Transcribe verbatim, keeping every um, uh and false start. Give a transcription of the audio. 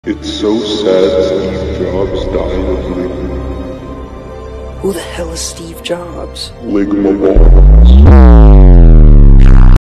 It's so sad Steve Jobs died of Ligma. Who the hell is Steve Jobs? Ligma